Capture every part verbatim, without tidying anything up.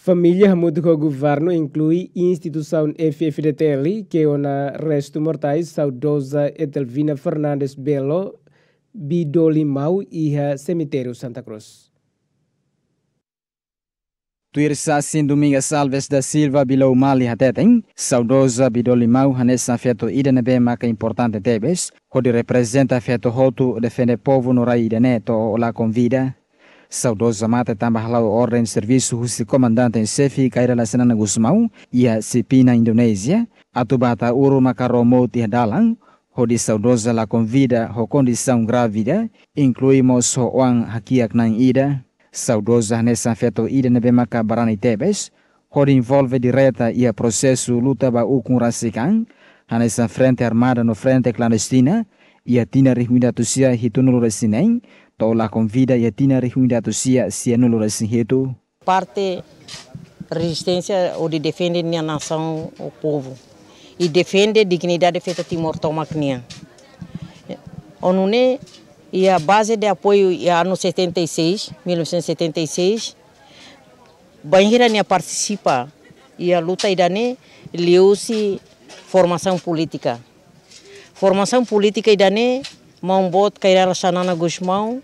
Família muito o governo inclui instituição F F D T L, que é na resto mortais saudosa Etelvina Fernandes Belo, Bidolimau e a cemitério Santa Cruz. Tuirsa sin Domingas Alves da Silva Bilau Mali Hateteng, saudosa Bidolimau hanessa afeto ida nebe maka importante tebes, hodi representa afeto hotu defende povo no rai neto o la convida. Saudosa mata tambah lau ordem serviço husi comandante em chefe kaira la senana Gusmau ia Sipina Indonesia atu bata uru makaromo tia dalang hodi saudosa la convida ho condição grávida incluímos ho wang hakiak nang ida saudosa nessa afeto ida nebe maka barani tebes hodi envolve direta ia processo luta ba ukun rasikan hanessa frente armada no frente clandestina ia tina rihwinda tusia hitunulu resineng to la convida e tina rihunda tusia sia nulo resinheto. Parte resistência ou de defender minha nação, o povo, e defende a dignidade feita Timor Tomacnia. Onune e a base de apoio é ano setenta e seis, mil novecentos e setenta e seis, Banheira nem participa e a luta idane liu-se formação política. Formação política idane mão bot cairá Sanana Gusmão,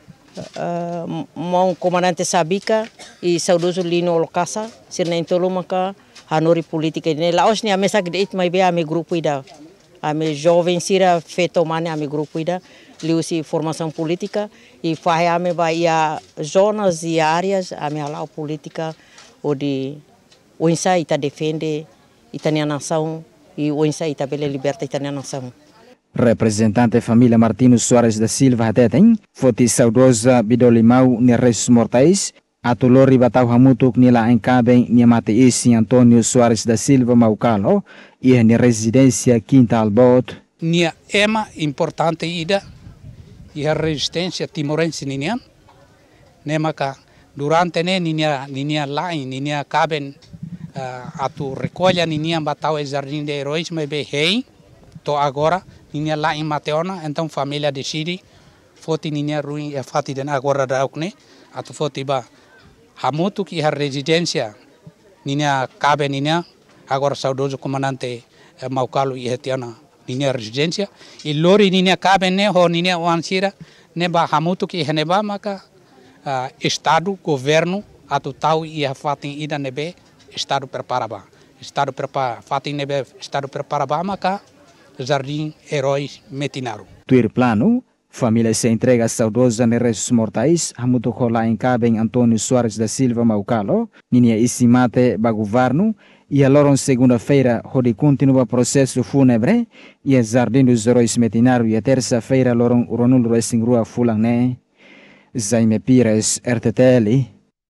Uh, mau comandante Sabika e saudoso Lino Olocasa, sirna intolo maka hanori politika ini. Laos ni ame sak deit mai be ame grupo ida, ame jovem sira feto mane ame grupo ida, liusi formação política e faz ame ba ia zonas e áreas ame alau política onde o insa ita defende itania nação e o insa ita bele liberta itania nação. Representante família Martino Soares da Silva Hateteng, foti saudosa Bidolimau ni Reis Mortais, atulori batau hamutuk nila enkabeng ni mate isi Antônio Soares da Silva Maucalo, e ni residência Quinta Albot. Nia ema importante ida, e a resistência timorense ninian, nemaka durante ne ninia ninia lain ninia caben uh, atu recolha ninia batau e jardim de heróis me be rei, to agora ninia lá em Mateona, então família decide, foti ninia ruim e fati den agora da ukne, atu foti ba hamutu que a residência ninia cabe ninia, agora saudoso comandante eh, Maucalo e Hetiana ninia residência, e lori ninia cabe ne ho ninia wansira, ne ba hamutu que heneba maka uh, estado, governo, atu tau e a fati ida nebe, estado prepara ba, estado prepara, fati nebe, estado prepara ba maka, Jardim Heróis Metinaro. Tuir plano, família se entrega saudosa ne Restos Mortais, hamuto kola em cabem Antônio Soares da Silva Maucalo, ninia isimate ba governo, e a loron segunda-feira, onde continua processo fúnebre, e a Jardim dos Heróis Metinaro, e a terça-feira, loron uronulo racing rua Fulang ne, Jaime Pires, R T T L.